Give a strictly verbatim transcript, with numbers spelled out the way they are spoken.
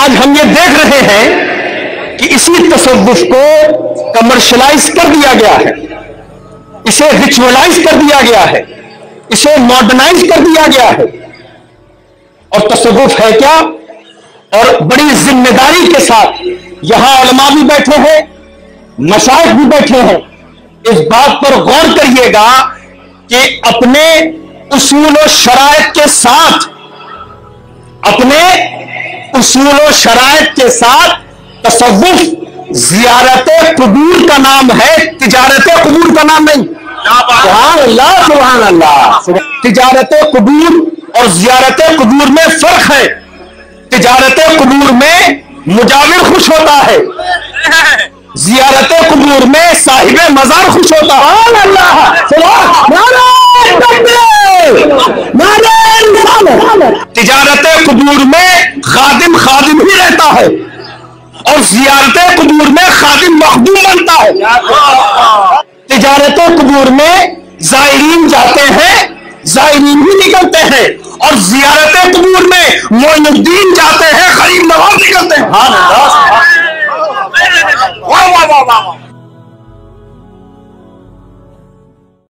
آج ہم یہ دیکھ رہے ہیں کہ اسی تصوف کو کمرشلائز کر دیا گیا ہے، اسے ریچولائز کر دیا گیا ہے، اسے ماڈرنائز کر دیا گیا ہے۔ اور تصوف ہے کیا؟ اور بڑی ذمہ داری کے ساتھ یہاں علماء بھی بیٹھے ہیں، مشائخ بھی بیٹھے ہیں، اس بات پر غور کریے گا کہ اپنے اصول و شرائط کے ساتھ اپنے اصول و شرائط کے ساتھ تصوف زیارت قبور کا نام ہے، تجارت قبور کا نام نہیں۔ سبحان اللہ سبحان اللہ۔ تجارت قبور اور زیارت قبور میں فرق ہے۔ تجارت قبور میں مجاور خوش ہوتا ہے، زیارت قبور میں صاحب مزار خوش ہوتا ہے۔ سبحان اللہ تجارت قبور میں خادم خادم ہی رہتا ہے اور زیارت قبور میں خادم مخدوم بنتا ہے۔ تجارت قبور میں زائرین جاتے ہیں، زائرین بھی نکلتے ہیں، اور زیارت قبور میں معین الدین جاتے ہیں، غریب نواز نکلتے ہیں۔